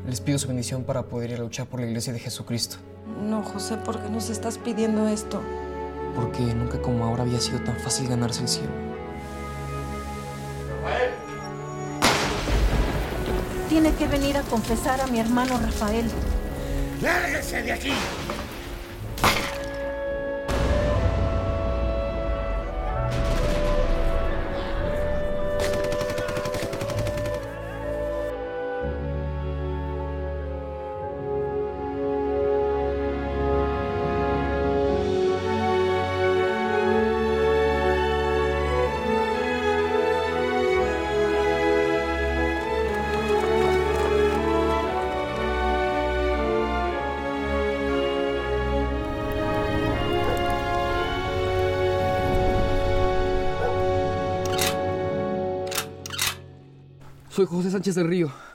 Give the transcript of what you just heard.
Les pido su bendición para poder ir a luchar por la Iglesia de Jesucristo. No, José, ¿por qué nos estás pidiendo esto? Porque nunca como ahora había sido tan fácil ganarse el cielo. ¡Rafael! Tiene que venir a confesar a mi hermano Rafael. ¡Lárguese de aquí! Soy José Sánchez del Río.